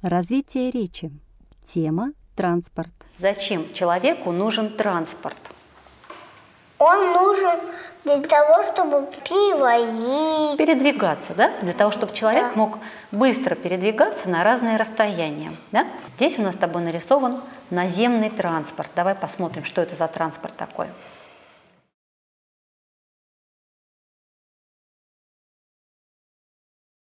Развитие речи. Тема «Транспорт». Зачем человеку нужен транспорт? Он нужен для того, чтобы перевозить. Передвигаться, да? Для того, чтобы человек мог быстро передвигаться на разные расстояния. Да? Здесь у нас с тобой нарисован наземный транспорт. Давай посмотрим, что это за транспорт такой.